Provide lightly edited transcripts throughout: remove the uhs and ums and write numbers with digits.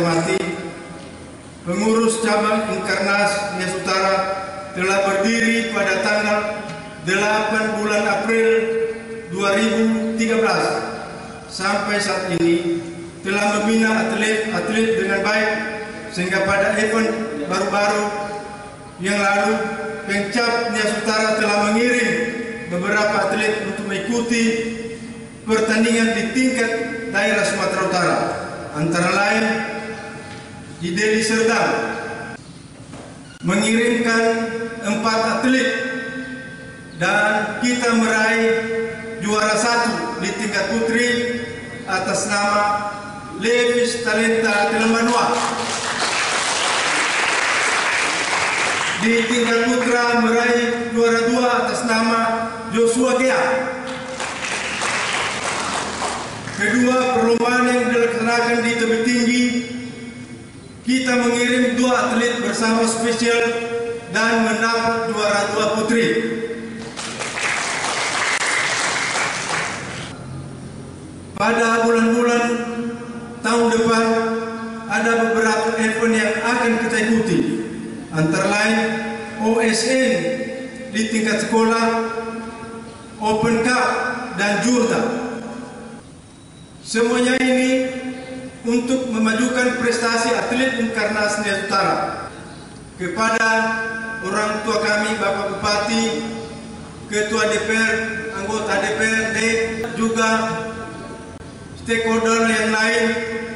hormati, pengurus cabang Inkarnas Nias Utara telah berdiri pada tanggal 8 bulan April 2013 sampai saat ini telah membina atlet-atlet dengan baik, sehingga pada event baru-baru yang lalu Pemcap Nias Utara telah mengirim beberapa atlet untuk mengikuti pertandingan di tingkat daerah Sumatera Utara, antara lain di Deli Serdang mengirimkan 4 atlet dan kita meraih juara 1 di tingkat putri atas nama Levis Talenta Telemanua. Di tingkat putra meraih juara 2 atas nama Joshua Gea. Kedua perlombaan yang dilaksanakan di tebing tinggi, kita mengirim 2 atlet bersama spesial dan mendapat juara 2 putri. Pada bulan-bulan tahun depan ada beberapa event yang akan kita ikuti, antara lain OSN di tingkat sekolah, Open Cup, dan Jurta. Semuanya ini untuk memajukan prestasi atlet Inkarnas Nias Utara. Kepada orang tua kami, Bapak Bupati, Ketua DPR, anggota DPRD, juga stakeholder yang lain,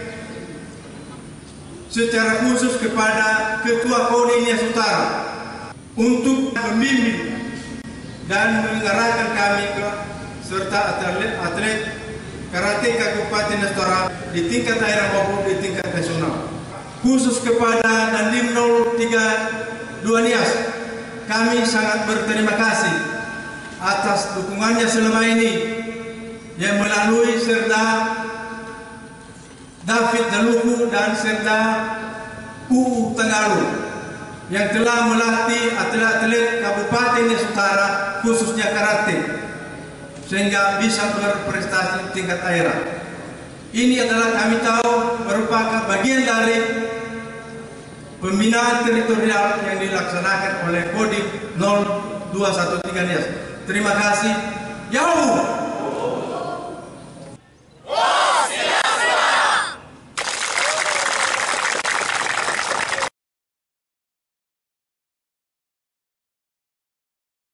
secara khusus kepada Ketua KONI Nias Utara untuk membimbing dan mengarahkan kami ke serta atlet karateka Kabupaten Nias Utara di tingkat daerah maupun di tingkat nasional. Khusus kepada Dandim 032 Nias, kami sangat berterima kasih atas dukungannya selama ini yang melalui Serda David Daluku dan Serda UU Tenggalu yang telah melatih atlet-atlet Kabupaten Nias Utara khususnya karate sehingga bisa berprestasi tingkat daerah. Ini adalah kami tahu merupakan bagian dari pembinaan teritorial yang dilaksanakan oleh Kodim 0213 Nias. Terima kasih. Yahoo!